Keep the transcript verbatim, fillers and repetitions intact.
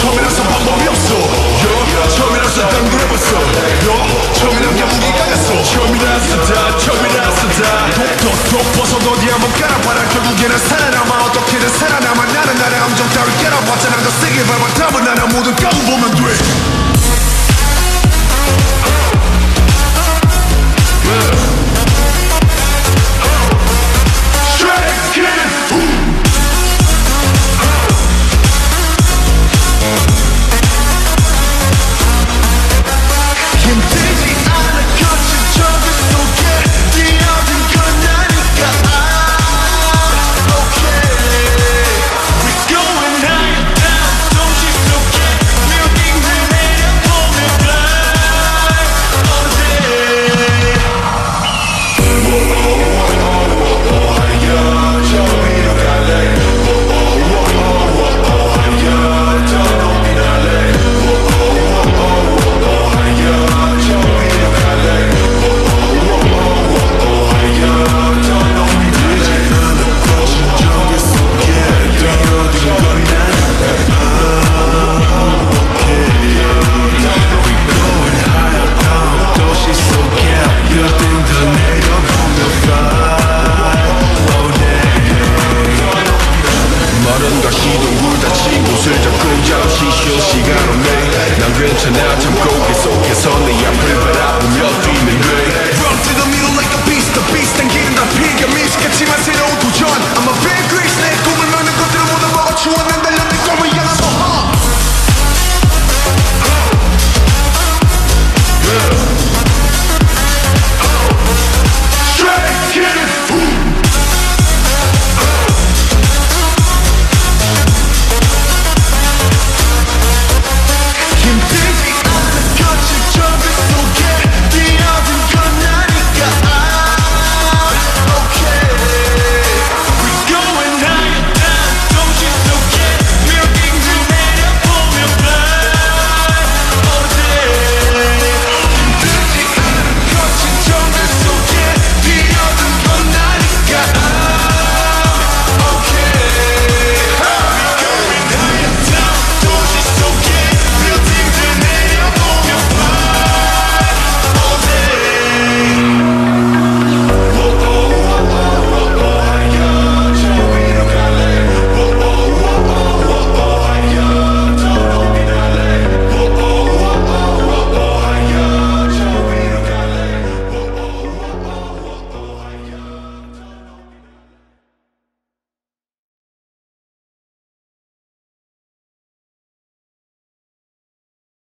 처음이라서 방법이 없어 여 처음이라서 당돌해봤어 여 처음이란 게 무기가 됐어 처음이라서 다 처음이라서 다 독독독 벗어도 어디 한번 깔아봐라 결국에는 살아남아 어떻게든 살아남아 나는 나의 감정 따위 깨라봤자 난 더 세게 밟아 답은 하나 모두 까보면 돼 시간 없네 난 괜찮아 참고 계속해서 네 앞을